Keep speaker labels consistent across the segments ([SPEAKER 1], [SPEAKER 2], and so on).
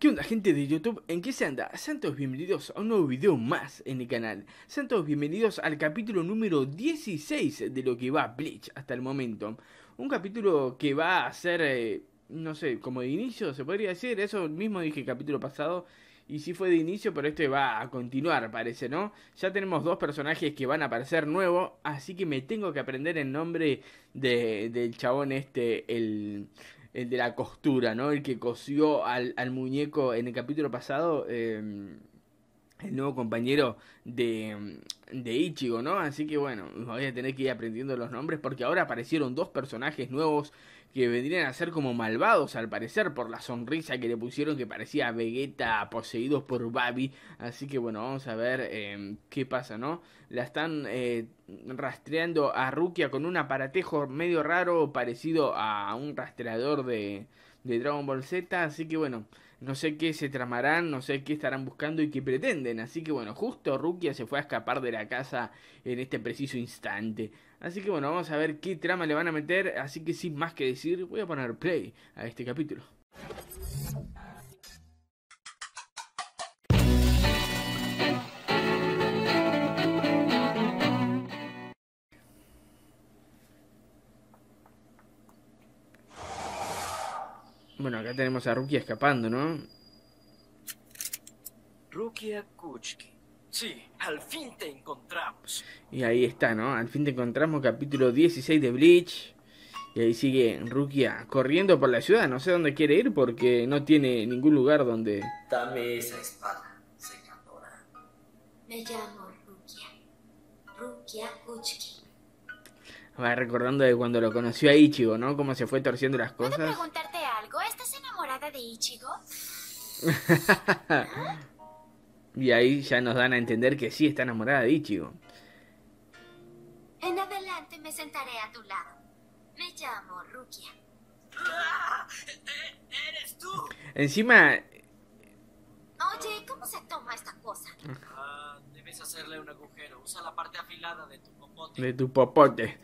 [SPEAKER 1] ¿Qué onda, gente de YouTube? ¿En qué se anda? Sean todos bienvenidos a un nuevo video más en el canal. Sean todos bienvenidos al capítulo número 16 de lo que va Bleach hasta el momento. Un capítulo que va a ser, no sé, como de inicio, se podría decir. Eso mismo dije el capítulo pasado. Y sí fue de inicio, pero este va a continuar, parece, ¿no? Ya tenemos dos personajes que van a aparecer nuevos. Así que me tengo que aprender el nombre del chabón este, el de la costura, ¿no? El que cosió al muñeco en el capítulo pasado, el nuevo compañero de Ichigo, ¿no? Así que bueno, voy a tener que ir aprendiendo los nombres porque ahora aparecieron dos personajes nuevos que vendrían a ser como malvados al parecer por la sonrisa que le pusieron que parecía Vegeta poseído por Babi. Así que bueno, vamos a ver qué pasa, ¿no? La están rastreando a Rukia con un aparatejo medio raro parecido a un rastreador de Dragon Ball Z. Así que bueno, no sé qué se tramarán, no sé qué estarán buscando y qué pretenden. Así que bueno, justo Rukia se fue a escapar de la casa en este preciso instante. Así que bueno, vamos a ver qué trama le van a meter. Así que sin más que decir, voy a poner play a este capítulo. Bueno, acá tenemos a Rukia escapando, ¿no?
[SPEAKER 2] Rukia Kuchiki. Sí, al fin te encontramos.
[SPEAKER 1] Y ahí está, ¿no? Al fin te encontramos, capítulo 16 de Bleach. Y ahí sigue Rukia corriendo por la ciudad. No sé dónde quiere ir porque no tiene ningún lugar donde...
[SPEAKER 2] Dame esa espada, señora.
[SPEAKER 3] Me llamo Rukia. Rukia Kuchiki.
[SPEAKER 1] Va recordando de cuando lo conoció a Ichigo, ¿no? Cómo se fue torciendo las
[SPEAKER 3] ¿Puedo
[SPEAKER 1] cosas.
[SPEAKER 3] preguntarte algo? ¿Estás enamorada de Ichigo?
[SPEAKER 1] Y ahí ya nos dan a entender que sí está enamorada de Ichigo.
[SPEAKER 3] En adelante me sentaré a tu lado. Me llamo Rukia.
[SPEAKER 2] ¡Ah! ¡Eres tú!
[SPEAKER 1] Encima...
[SPEAKER 3] Oye, ¿cómo se toma esta cosa?
[SPEAKER 2] Debes hacerle un agujero. Usa la parte afilada de tu popote.
[SPEAKER 1] De tu popote.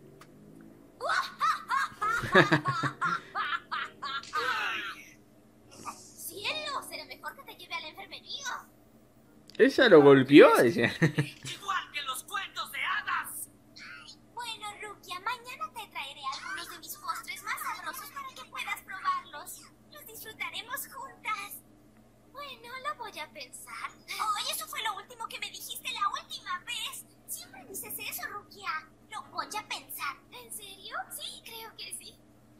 [SPEAKER 3] ¡Cielo! Será mejor que te lleve a la enfermería.
[SPEAKER 1] ¿Ella lo golpeó? Decía.
[SPEAKER 2] Igual que los cuentos de hadas.
[SPEAKER 3] Bueno, Rukia, mañana te traeré algunos de mis postres más sabrosos para que puedas probarlos. Los disfrutaremos juntas. Bueno, lo voy a pensar. Oye, eso fue lo último que me dijiste la última vez. Siempre dices eso, Rukia. Lo voy a pensar. ¿En serio? Sí, creo que sí.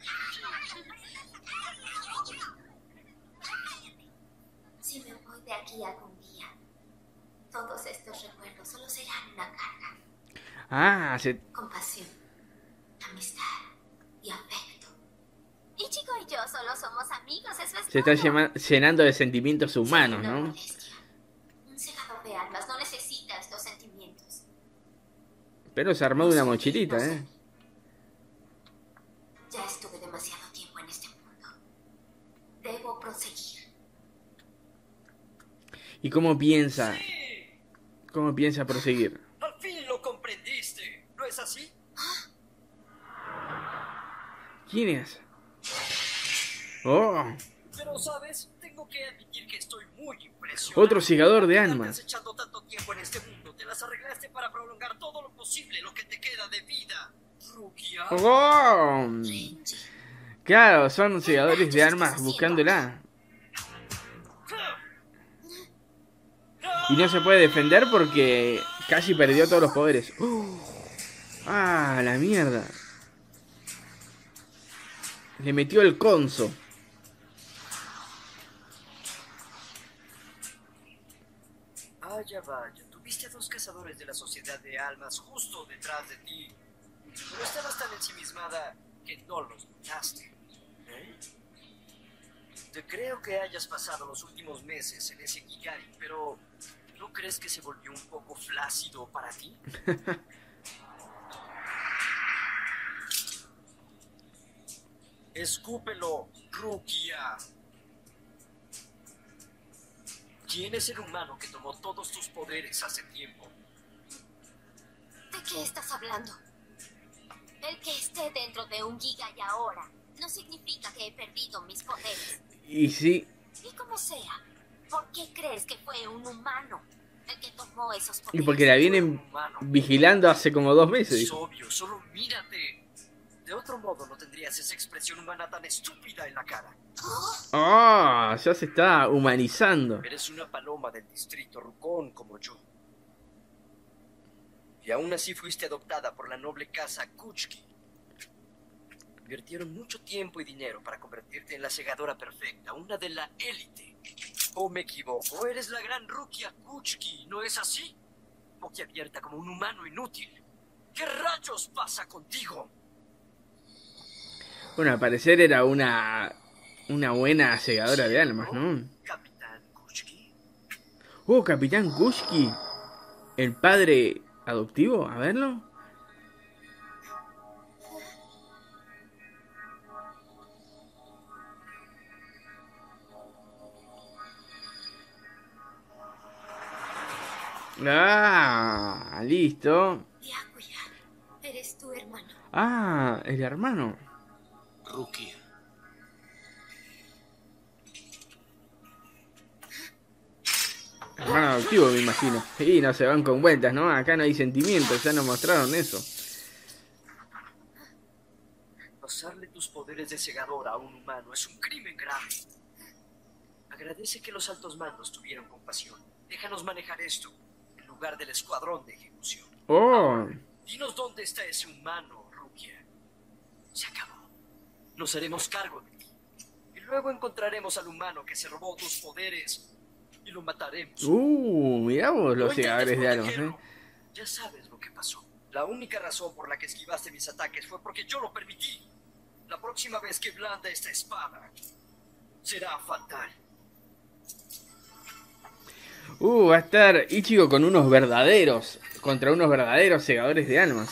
[SPEAKER 3] Si me voy de aquí algún día, todos estos recuerdos solo serán una carga.
[SPEAKER 1] Ah, se...
[SPEAKER 3] Compasión, amistad y afecto. Ichigo y yo solo somos amigos, eso es
[SPEAKER 1] se está
[SPEAKER 3] todo.
[SPEAKER 1] llenando de sentimientos humanos,
[SPEAKER 3] Sí, no
[SPEAKER 1] ¿no?
[SPEAKER 3] molestia. Un segador de almas no necesita estos sentimientos.
[SPEAKER 1] Pero se armó de una mochilita,
[SPEAKER 3] No sé.
[SPEAKER 1] ¿eh?
[SPEAKER 3] Ya estuve demasiado tiempo en este mundo. Debo proseguir.
[SPEAKER 1] ¿Y cómo piensa?
[SPEAKER 2] Sí,
[SPEAKER 1] ¿Cómo piensa proseguir?
[SPEAKER 2] al fin lo comprendiste. ¿No es así?
[SPEAKER 1] ¿Quién es? Oh,
[SPEAKER 2] Pero, ¿sabes? Tengo que admitir que estoy muy impresionado.
[SPEAKER 1] otro segador de
[SPEAKER 2] Quedarte
[SPEAKER 1] almas.
[SPEAKER 2] echando tanto tiempo en este mundo. Te las arreglaste para prolongar todo lo posible lo que te queda de vida. Rukia.
[SPEAKER 1] Oh,
[SPEAKER 3] Renji.
[SPEAKER 1] claro, son segadores de almas buscándola. Y no se puede defender porque casi perdió todos los poderes. Ah, la mierda. Le metió el conso.
[SPEAKER 2] Vaya, vaya, tuviste a dos cazadores de la Sociedad de Almas justo detrás de ti. Pero estabas tan ensimismada que no los notaste. ¿Eh? Te creo que hayas pasado los últimos meses en ese Kigari, pero ¿no crees que se volvió un poco flácido para ti? Escúpelo, Rukia. ¿Quién es el humano que tomó todos tus poderes hace tiempo?
[SPEAKER 3] ¿De qué estás hablando? El que esté dentro de un Giga y ahora no significa que he perdido mis poderes.
[SPEAKER 1] Y sí,
[SPEAKER 3] Y como sea, ¿por qué crees que fue un humano el que tomó esos
[SPEAKER 1] Y
[SPEAKER 3] poderes?
[SPEAKER 1] porque la vienen vigilando hace como 2 meses.
[SPEAKER 2] Es
[SPEAKER 1] Dijo.
[SPEAKER 2] obvio, solo mírate. De otro modo no tendrías esa expresión humana tan estúpida en la cara.
[SPEAKER 1] Ah, ya se está humanizando.
[SPEAKER 2] Eres una paloma del distrito Rucón como yo. Y aún así fuiste adoptada por la noble casa Kuchki. Invirtieron mucho tiempo y dinero para convertirte en la segadora perfecta, una de la élite. ¿O me equivoco? Eres la gran Rukia Kuchki, ¿no es así? Boquiabierta como un humano inútil. ¿Qué rayos pasa contigo?
[SPEAKER 1] Bueno, al parecer era una buena segadora de almas, ¿no?
[SPEAKER 2] Capitán Kuchki.
[SPEAKER 1] Oh, Capitán Kushki. El padre adoptivo, a verlo. Ah, listo.
[SPEAKER 3] Yakuya, eres tu hermano.
[SPEAKER 1] Ah, el hermano.
[SPEAKER 2] Rukia.
[SPEAKER 1] Hermano adoptivo, me imagino. Y no se van con vueltas, ¿no? Acá no hay sentimientos, ya nos mostraron eso.
[SPEAKER 2] Pasarle tus poderes de segadora a un humano es un crimen grave. Agradece que los altos mandos tuvieron compasión. Déjanos manejar esto, en lugar del escuadrón de ejecución.
[SPEAKER 1] Oh,
[SPEAKER 2] Dinos dónde está ese humano, Rukia. Se acabó. Nos haremos cargo de ti. Y luego encontraremos al humano que se robó tus poderes y lo mataremos.
[SPEAKER 1] mirá vos
[SPEAKER 2] No
[SPEAKER 1] los segadores de almas,
[SPEAKER 2] protegerlo. Ya sabes lo que pasó. La única razón por la que esquivaste mis ataques fue porque yo lo permití. La próxima vez que blanda esta espada será fatal.
[SPEAKER 1] Va a estar Ichigo con unos verdaderos, contra unos verdaderos segadores de almas,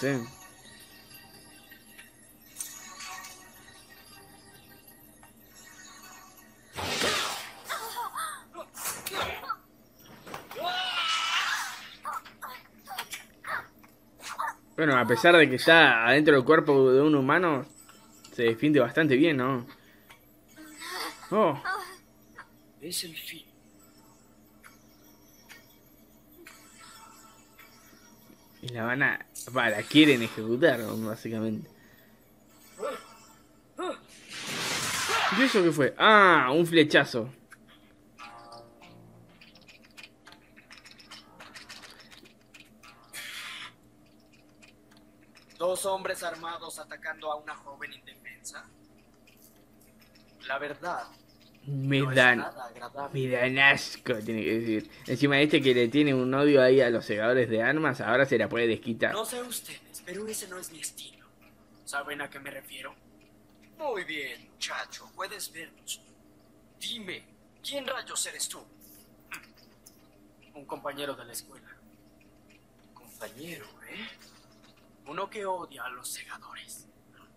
[SPEAKER 1] Bueno, a pesar de que está adentro del cuerpo de un humano, se defiende bastante bien, ¿no? Oh,
[SPEAKER 2] Es el fin.
[SPEAKER 1] y la la quieren ejecutar, básicamente. ¿Y eso qué fue? Ah, un flechazo.
[SPEAKER 2] Dos hombres armados atacando a una joven indefensa. La verdad,
[SPEAKER 1] Me
[SPEAKER 2] no es
[SPEAKER 1] dan,
[SPEAKER 2] nada agradable.
[SPEAKER 1] me dan asco, tiene que decir. Encima este que le tiene un odio ahí a los segadores de armas, ahora se la puede desquitar.
[SPEAKER 2] No sé ustedes, pero ese no es mi estilo. ¿Saben a qué me refiero? Muy bien, muchacho, puedes vernos. Dime, ¿quién rayos eres tú? Un compañero de la escuela. Compañero, ¿eh? Uno que odia a los segadores.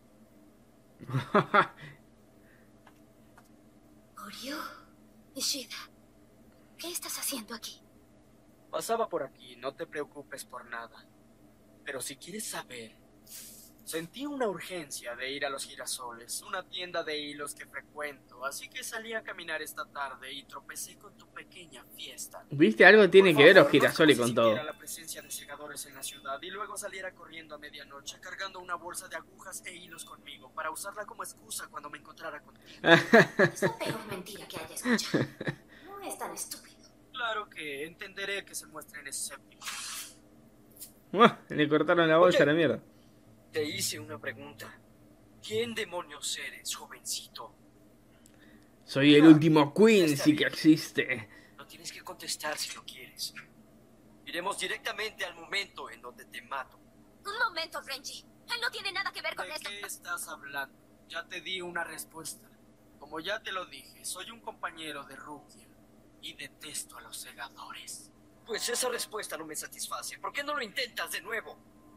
[SPEAKER 3] Oryu, Ishida, ¿qué estás haciendo aquí?
[SPEAKER 2] Pasaba por aquí, no te preocupes por nada. Pero si quieres saber, sentí una urgencia de ir a los girasoles, una tienda de hilos que frecuento, así que salí a caminar esta tarde y tropecé con tu pequeña fiesta.
[SPEAKER 1] ¿Viste? Algo tiene que ver los
[SPEAKER 2] Por favor,
[SPEAKER 1] girasoles
[SPEAKER 2] no
[SPEAKER 1] con todo.
[SPEAKER 2] existiera la presencia de segadores en la ciudad y luego saliera corriendo a medianoche cargando una bolsa de agujas e hilos conmigo para usarla como excusa cuando me encontrara contigo.
[SPEAKER 3] Es la peor mentira que haya escuchado. No es tan estúpido.
[SPEAKER 2] Claro que entenderé que se muestren escépticos.
[SPEAKER 1] Le cortaron la bolsa a la
[SPEAKER 2] Oye.
[SPEAKER 1] mierda.
[SPEAKER 2] Te hice una pregunta. ¿Quién demonios eres, jovencito?
[SPEAKER 1] Soy el último Quincy que existe.
[SPEAKER 2] No tienes que contestar si no quieres. Iremos directamente al momento en donde te mato.
[SPEAKER 3] Un momento, Renji. Él no tiene nada que ver con
[SPEAKER 2] ¿De
[SPEAKER 3] esto.
[SPEAKER 2] qué estás hablando? Ya te di una respuesta. Como ya te lo dije, soy un compañero de Rukia y detesto a los segadores. Pues esa respuesta no me satisface. ¿Por qué no lo intentas de nuevo?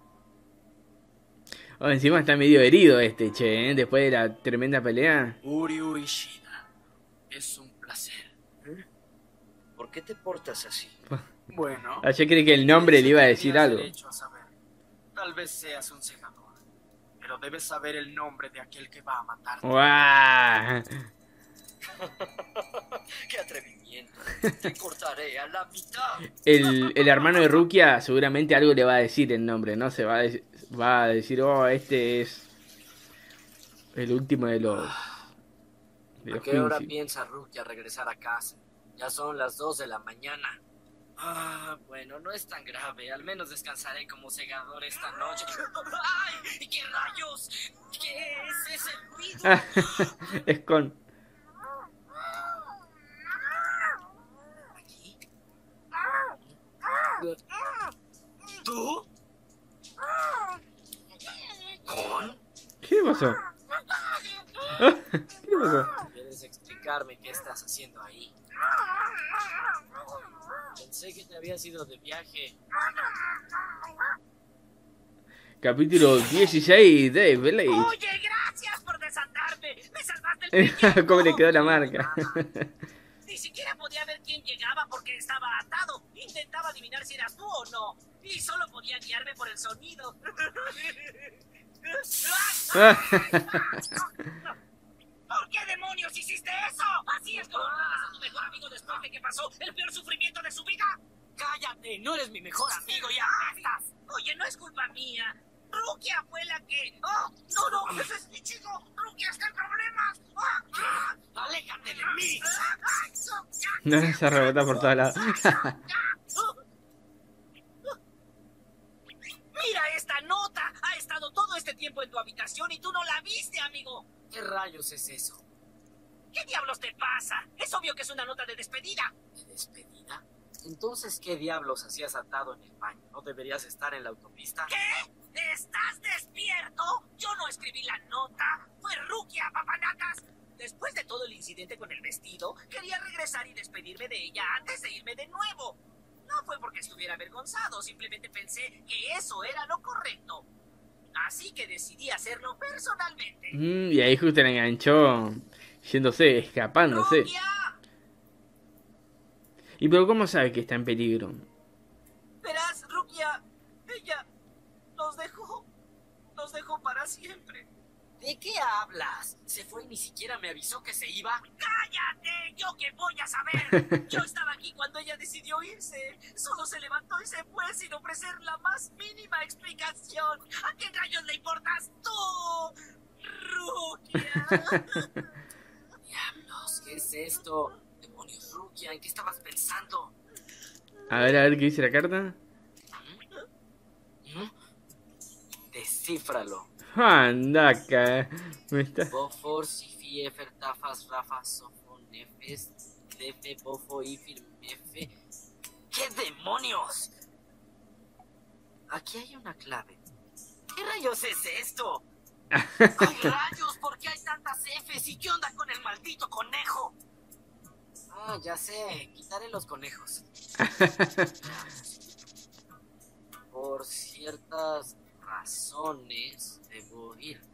[SPEAKER 1] Oh, encima está medio herido este, che, ¿eh? Después de la tremenda pelea.
[SPEAKER 2] Uryu Ishida, es un placer. ¿Por qué te portas así? Bueno,
[SPEAKER 1] Ah, yo creí que el nombre le iba a decir
[SPEAKER 2] tenías
[SPEAKER 1] algo.
[SPEAKER 2] derecho a saber. Tal vez seas un segador, pero debes saber el nombre de aquel que va a matarte.
[SPEAKER 1] ¡Guau!
[SPEAKER 2] ¡Qué atrevimiento! Te cortaré a la mitad.
[SPEAKER 1] El hermano de Rukia seguramente algo le va a decir el nombre, ¿no? Va a decir, oh, este es el último de los
[SPEAKER 2] ¿A qué hora
[SPEAKER 1] Quincy.
[SPEAKER 2] piensa Rukia regresar a casa? Ya son las 2 de la mañana. Bueno, no es tan grave. Al menos descansaré como segador esta noche. ¡Ay! ¿Qué rayos? ¿Qué es ese ruido?
[SPEAKER 1] Es con...
[SPEAKER 2] ¿Aquí? ¿Tú? ¿Con?
[SPEAKER 1] ¿Qué le pasó? ¿Qué le pasó?
[SPEAKER 2] ¿Quieres explicarme qué estás haciendo ahí? Pensé que te habías ido de viaje.
[SPEAKER 1] Capítulo 16 de Blade.
[SPEAKER 4] Oye, gracias por desatarme. Me salvaste el pellejo.
[SPEAKER 1] ¿Cómo le quedó la marca?
[SPEAKER 4] Ni siquiera podía ver quién llegaba porque estaba atado. Intentaba adivinar si eras tú o no. Y solo podía guiarme por el sonido. ¿Por qué demonios hiciste eso? ¿Así es como matas a tu mejor amigo después de que pasó el peor sufrimiento de su vida?
[SPEAKER 2] ¡Cállate! ¡No eres mi mejor amigo! ¡Ya estás!
[SPEAKER 4] Oye, no es culpa mía. Rukia fue la que... ¡Oh! ¡No! ¡Ese es mi chico! ¡Rukia está en problemas!
[SPEAKER 2] ¡Aléjate de mí!
[SPEAKER 1] No, se rebota por todos lados.
[SPEAKER 4] ¡Mira esta nota! Ha estado todo este tiempo en tu habitación y tú no la viste, amigo.
[SPEAKER 2] ¿Qué rayos es eso?
[SPEAKER 4] ¿Qué diablos te pasa? Es obvio que es una nota de despedida.
[SPEAKER 2] ¿De despedida? Entonces, ¿qué diablos hacías atado en el baño? ¿No deberías estar en la autopista?
[SPEAKER 4] ¿Qué? ¿Estás despierto? Yo no escribí la nota. Fue Rukia, papanatas. Después de todo el incidente con el vestido, quería regresar y despedirme de ella antes de irme de nuevo. No fue porque estuviera avergonzado, simplemente pensé que eso era lo correcto. Así que decidí hacerlo personalmente.
[SPEAKER 1] Y ahí justo le enganchó yéndose, escapándose.
[SPEAKER 4] ¡Rukia!
[SPEAKER 1] ¿Y pero cómo sabe que está en peligro?
[SPEAKER 4] Verás, Rukia, ella nos dejó para siempre.
[SPEAKER 2] ¿De qué hablas? Se fue y ni siquiera me avisó que se iba.
[SPEAKER 4] ¡Cállate! ¿Yo qué voy a saber? Yo estaba aquí cuando ella decidió irse. Solo se levantó y se fue sin ofrecer la más mínima explicación. ¿A qué rayos le importas tú, Rukia?
[SPEAKER 2] Diablos, ¿qué es esto? Demonios, Rukia, ¿en qué estabas pensando?
[SPEAKER 1] A ver qué dice la carta.
[SPEAKER 2] Descífralo.
[SPEAKER 1] Andaca. Me está...
[SPEAKER 2] Bofor, Sifi, Efer, Tafas, Rafa, Sofo, Nefes, Defe, Bofo, Ifir, Mefe. ¿Qué demonios? Aquí hay una clave. ¿Qué rayos es esto? ¡Ay, rayos! ¿Por qué hay tantas Fs? ¿Y qué onda con el maldito conejo? Ah, ya sé. Quitaré los conejos. Por ciertas razones debo irme.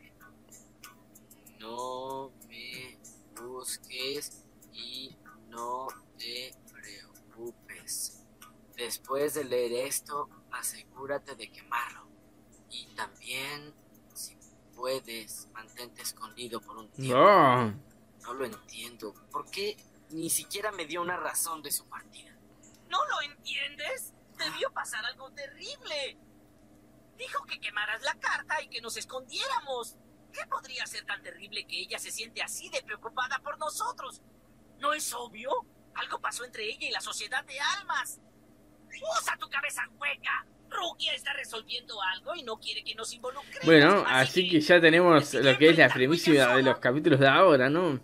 [SPEAKER 2] No me busques y no te preocupes. Después de leer esto, asegúrate de quemarlo. Y también, si puedes, mantente escondido por un tiempo.
[SPEAKER 1] No.
[SPEAKER 2] No lo entiendo. ¿Por qué ni siquiera me dio una razón de su partida?
[SPEAKER 4] ¿No lo entiendes? Debió pasar algo terrible. Dijo que quemaras la carta y que nos escondiéramos. ¿Qué podría ser tan terrible que ella se siente así de preocupada por nosotros? ¿No es obvio? Algo pasó entre ella y la sociedad de almas. ¡Usa tu cabeza hueca! Rukia está resolviendo algo y no quiere que nos involucremos.
[SPEAKER 1] Bueno, así que ya tenemos lo que es la premisa de los capítulos de ahora, ¿no?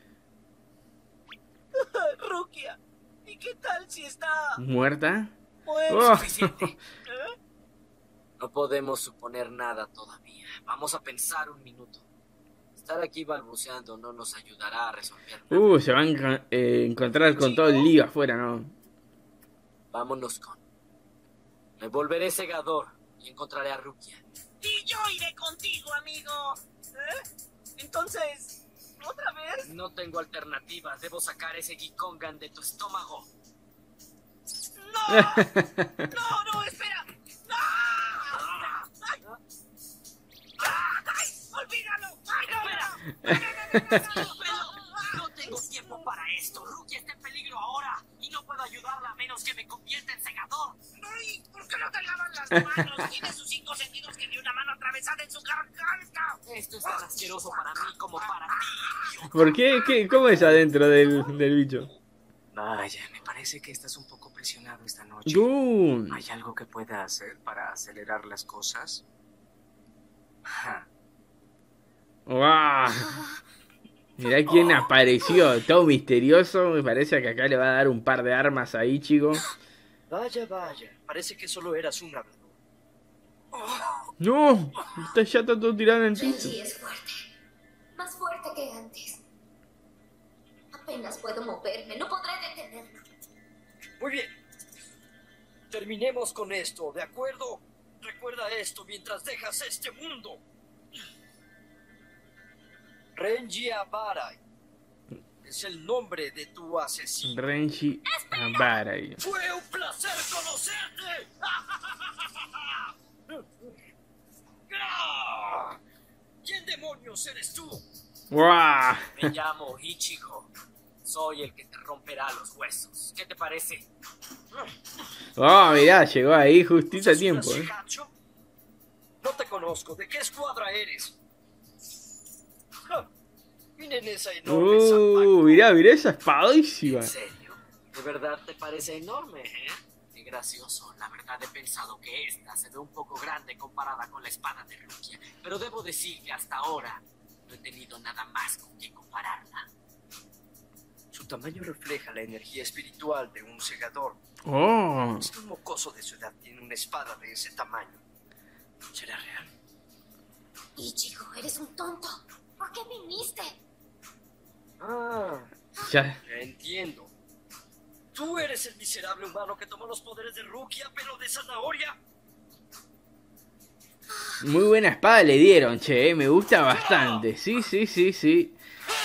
[SPEAKER 4] Rukia, ¿y qué tal si está
[SPEAKER 1] ¿Muerta?
[SPEAKER 4] muerta?
[SPEAKER 2] Suficiente. No podemos suponer nada todavía. Vamos a pensar un minuto. Estar aquí balbuceando no nos ayudará a resolver nada.
[SPEAKER 1] Se van a encontrar con todo el lío afuera, ¿no?
[SPEAKER 2] Vámonos con. Me volveré segador y encontraré a Rukia.
[SPEAKER 4] Y yo iré contigo, amigo. Entonces, ¿otra vez?
[SPEAKER 2] No tengo alternativa. Debo sacar ese Gikongan de tu estómago.
[SPEAKER 4] ¡No! ¡No, espera! ¡No! ¡Ay! ¡Ay! ¡Olvídalo! ¡Ay, no!
[SPEAKER 2] No tengo tiempo
[SPEAKER 4] menos que me convierta en segador. ¡Ay! ¿Por qué no te lavas las manos? Tiene sus 5 sentidos que ni una mano atravesada en su garganta. Esto es tan asqueroso para mí como para ti.
[SPEAKER 1] ¿Por qué? ¿Cómo es adentro del bicho?
[SPEAKER 5] Vaya, me parece que estás un poco presionado esta noche. ¿Hay algo que pueda hacer para acelerar las cosas? Ja.
[SPEAKER 1] ¡Wow! Mirá quién apareció, todo misterioso. Me parece que acá le va a dar un par de armas ahí, chico.
[SPEAKER 2] Vaya, vaya. Parece que solo eras un hablador.
[SPEAKER 1] ¡No! Ya está todo tirado en el piso.
[SPEAKER 3] Renji es fuerte. Más fuerte que antes. Apenas puedo moverme. No podré detenerlo.
[SPEAKER 2] Muy bien. Terminemos con esto, ¿de acuerdo? Recuerda esto mientras dejas este mundo. Renji Abarai es el nombre de tu asesino.
[SPEAKER 1] Renji Abarai.
[SPEAKER 2] ¡Fue un placer conocerte! ¿Quién demonios eres tú?
[SPEAKER 1] ¡Wow!
[SPEAKER 4] Me llamo Ichigo. Soy el que te romperá los huesos. ¿Qué te parece?
[SPEAKER 1] Oh, mirá, llegó ahí justito a
[SPEAKER 2] ¿Sos
[SPEAKER 1] tiempo,
[SPEAKER 2] una Shigatsu? No te conozco. ¿De qué escuadra eres? Ja, miren esa enorme zapato.
[SPEAKER 1] Mirá esa espadísima.
[SPEAKER 4] ¿En serio? ¿De verdad te parece enorme, Qué gracioso. La verdad he pensado que esta se ve un poco grande comparada con la espada de Rukia. Pero debo decir que hasta ahora no he tenido nada más con qué compararla.
[SPEAKER 2] Su tamaño refleja la energía espiritual de un segador.
[SPEAKER 1] Oh,
[SPEAKER 2] Si un mocoso de su edad tiene una espada de ese tamaño, ¿será real?
[SPEAKER 3] Ichigo, eres un tonto. ¿Por qué viniste?
[SPEAKER 2] Ah,
[SPEAKER 1] ya.
[SPEAKER 2] ya entiendo. ¿Tú eres el miserable humano que tomó los poderes de Rukia, pelo de zanahoria?
[SPEAKER 1] Muy buena espada le dieron, che, me gusta bastante. Sí.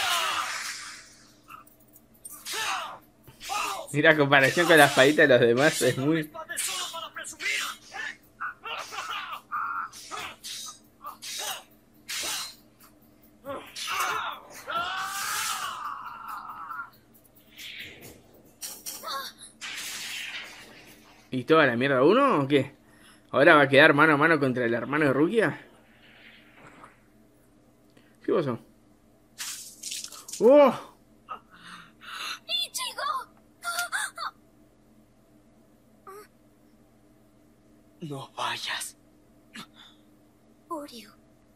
[SPEAKER 1] Mira, a comparación con la espadita de los demás es muy...
[SPEAKER 2] ¡Espada es solo para presumir!
[SPEAKER 1] ¿Y toda la mierda uno o qué? ¿Ahora va a quedar mano a mano contra el hermano de Rukia? ¿Qué pasó? ¡Oh!
[SPEAKER 3] ¡Ichigo!
[SPEAKER 2] No vayas.
[SPEAKER 3] Uryu.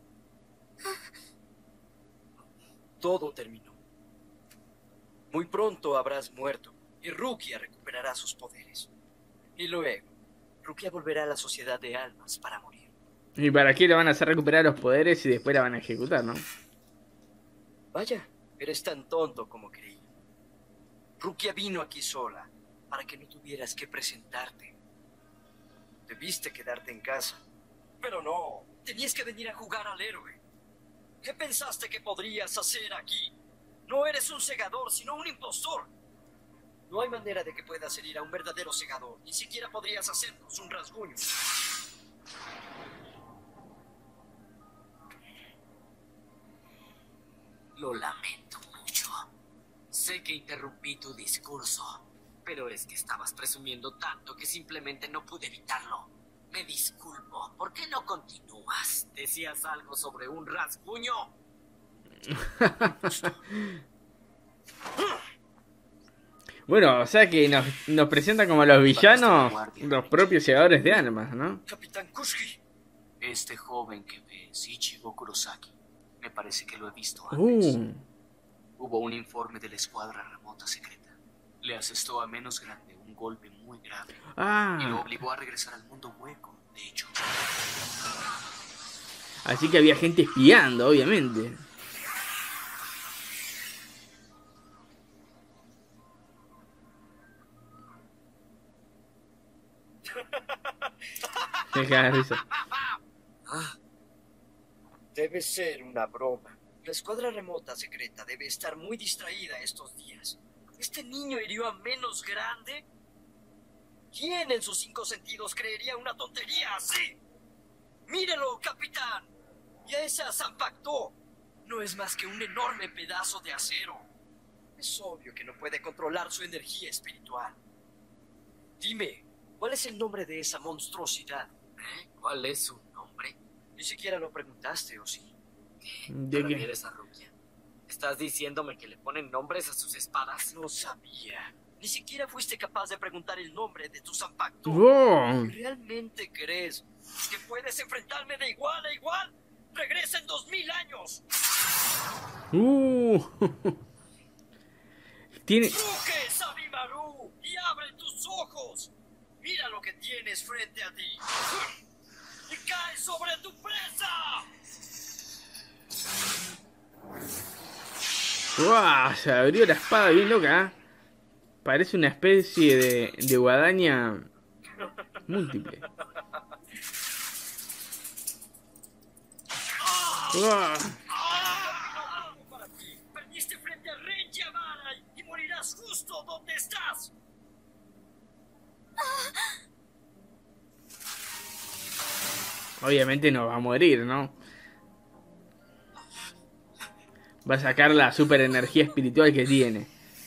[SPEAKER 2] Todo terminó. Muy pronto habrás muerto y Rukia recuperará sus poderes. Y luego, Rukia volverá a la sociedad de almas para morir.
[SPEAKER 1] ¿Y para qué le van a hacer recuperar los poderes y después la van a ejecutar, no?
[SPEAKER 2] Vaya, eres tan tonto como creí. Rukia vino aquí sola para que no tuvieras que presentarte. Debiste quedarte en casa. Pero no, tenías que venir a jugar al héroe. ¿Qué pensaste que podrías hacer aquí? No eres un segador, sino un impostor. No hay manera de que puedas herir a un verdadero segador. Ni siquiera podrías hacernos un rasguño.
[SPEAKER 4] Lo lamento mucho. Sé que interrumpí tu discurso, pero es que estabas presumiendo tanto que simplemente no pude evitarlo. Me disculpo. ¿Por qué no continúas? ¿Decías algo sobre un rasguño?
[SPEAKER 1] Bueno, o sea que nos presentan como los villanos, los propios llegadores de almas, ¿no?
[SPEAKER 2] Capitán Kushki.
[SPEAKER 5] Este joven que ves, Ichigo Kurosaki, me parece que lo he visto antes. Hubo un informe de la escuadra remota secreta. Le asestó a menos grande un golpe muy grave y lo obligó a regresar al mundo hueco, de hecho.
[SPEAKER 1] Así que había gente espiando, obviamente. Me caga de risa.
[SPEAKER 2] Debe ser una broma. La escuadra remota secreta debe estar muy distraída estos días. ¿Este niño hirió a menos grande? ¿Quién en sus 5 sentidos creería una tontería así? ¡Mírelo, capitán! Ya esa Zanpakuto no es más que un enorme pedazo de acero. Es obvio que no puede controlar su energía espiritual. Dime, ¿cuál es el nombre de esa monstruosidad?
[SPEAKER 5] ¿Cuál es su nombre?
[SPEAKER 2] Ni siquiera lo preguntaste, ¿o sí?
[SPEAKER 1] ¿De
[SPEAKER 5] ¿Te
[SPEAKER 1] qué?
[SPEAKER 5] refieres a Rukia? ¿Estás diciéndome que le ponen nombres a sus espadas?
[SPEAKER 2] No sabía. Ni siquiera fuiste capaz de preguntar el nombre de tu Zanpakuto.
[SPEAKER 1] ¡Oh!
[SPEAKER 2] ¿Realmente crees que puedes enfrentarme de igual a igual? ¡Regresa en 2000 años!
[SPEAKER 1] Tiene...
[SPEAKER 2] ¡Ruke, Sabimaru! ¡Y abre tus ojos! ¡Mira lo que tienes frente a ti! ¡Y cae sobre tu presa!
[SPEAKER 1] ¡Wow! Se abrió la espada bien loca, ¿eh? Parece una especie de guadaña múltiple. ¡Wow!
[SPEAKER 2] Para ti. Perdiste frente a Renji Amarai y morirás justo donde estás.
[SPEAKER 1] Obviamente no va a morir, ¿no? Va a sacar la super energía espiritual que tiene.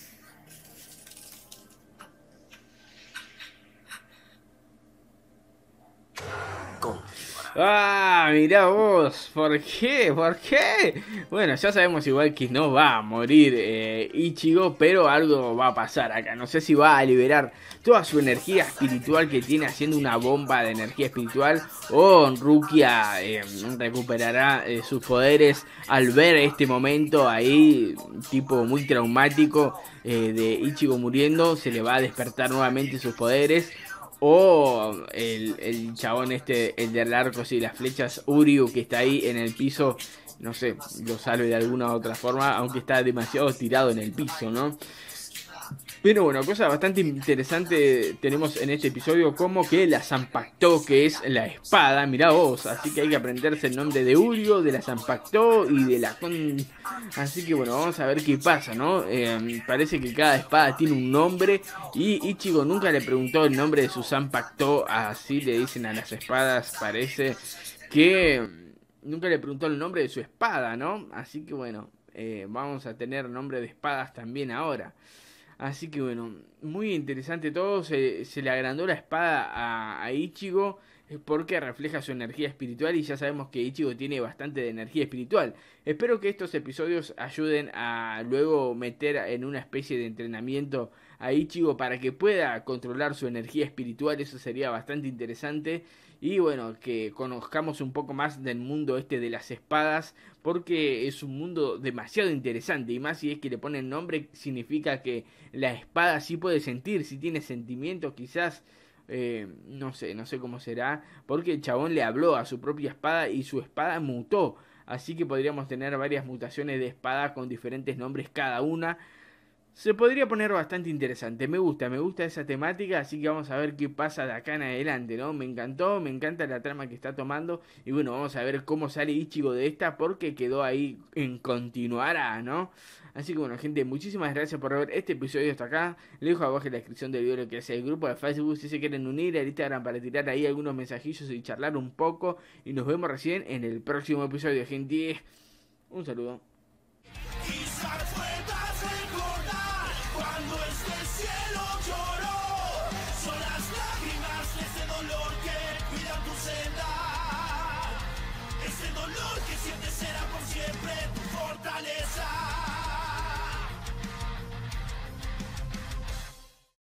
[SPEAKER 1] Ah, mirá vos, ¿por qué? ¿Por qué? Bueno, ya sabemos igual que no va a morir Ichigo, pero algo va a pasar acá. No sé si va a liberar toda su energía espiritual que tiene haciendo una bomba de energía espiritual, o Rukia recuperará sus poderes al ver este momento ahí, tipo muy traumático de Ichigo muriendo. Se le va a despertar nuevamente sus poderes. O el chabón este, el del arco y las flechas, Uryu, que está ahí en el piso, no sé, lo salve de alguna u otra forma, aunque está demasiado tirado en el piso, ¿no? Pero bueno, cosa bastante interesante tenemos en este episodio, como que la Zanpakuto, que es la espada, mirá vos, así que hay que aprenderse el nombre de Uryu, de la Zanpakuto y de la Así que bueno, vamos a ver qué pasa, ¿no? Parece que cada espada tiene un nombre y Ichigo nunca le preguntó el nombre de su Zanpakuto, así le dicen a las espadas, parece que nunca le preguntó el nombre de su espada, ¿no? Así que bueno, vamos a tener nombre de espadas también ahora. Así que bueno, muy interesante todo. Se le agrandó la espada a Ichigo porque refleja su energía espiritual, y ya sabemos que Ichigo tiene bastante de energía espiritual. Espero que estos episodios ayuden a luego meter en una especie de entrenamiento a Ichigo para que pueda controlar su energía espiritual. Eso sería bastante interesante. Y bueno, que conozcamos un poco más del mundo este de las espadas, porque es un mundo demasiado interesante, y más si es que le ponen nombre, significa que la espada sí puede sentir, si tiene sentimientos quizás, no sé cómo será, porque el chabón le habló a su propia espada y su espada mutó, así que podríamos tener varias mutaciones de espada con diferentes nombres cada una. Se podría poner bastante interesante, me gusta esa temática, así que vamos a ver qué pasa de acá en adelante, ¿no? Me encantó, me encanta la trama que está tomando, y bueno, vamos a ver cómo sale Ichigo de esta, porque quedó ahí en continuará, ¿no? Así que bueno, gente, muchísimas gracias por ver este episodio hasta acá. Les dejo abajo en la descripción del video lo que es el grupo de Facebook, si se quieren unir, al Instagram para tirar ahí algunos mensajillos y charlar un poco, y nos vemos recién en el próximo episodio, gente. Un saludo.